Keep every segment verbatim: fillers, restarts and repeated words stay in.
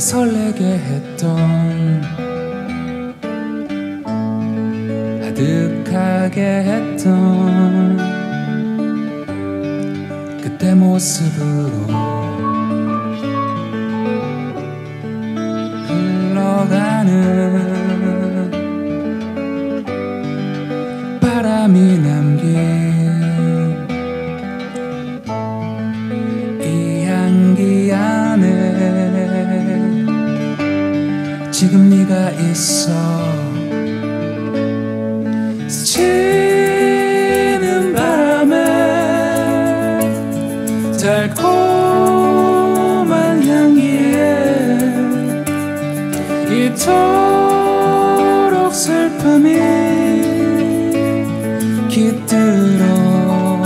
설레게 했던 아득하게 했던 그때 모습으로 흘러가는 바람이 남긴 이 향기 안에 지금 네가 있어. 스치는 바람에 달콤한 향기에 이토록 슬픔이 깃들어.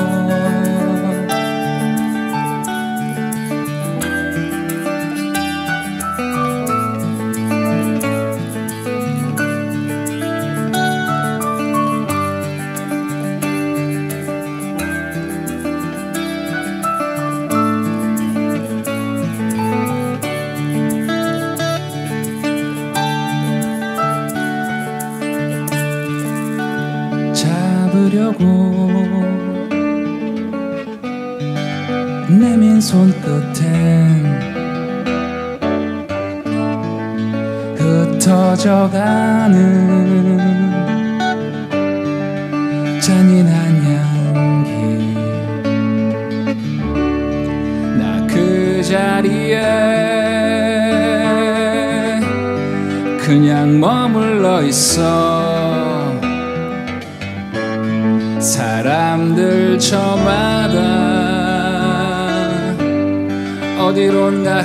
잡으려고 내민 손끝엔 흩어져가는 잔인한 향기. 나 그 자리에 그냥 머물러 있어. 사람들 저마다 어디론가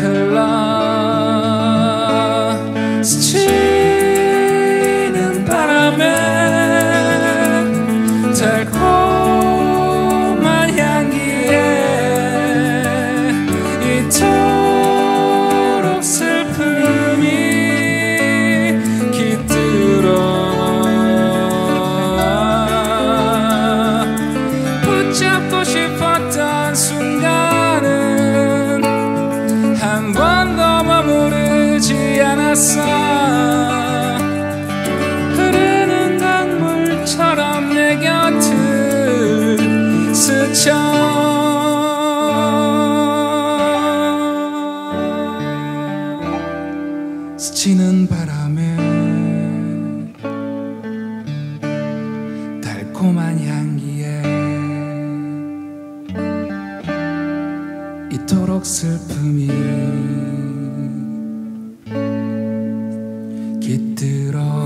흘러. 스치는 바람에 달콤한 향기에 이토록 슬픔이 깃들어. 붙잡고 싶었던 순간은 한 번도 머무르지 않았어. 흐르는 강물처럼 내 곁을 스쳐. 스치는 바람에 달콤한 향기에 이토록 슬픔이 깃들어.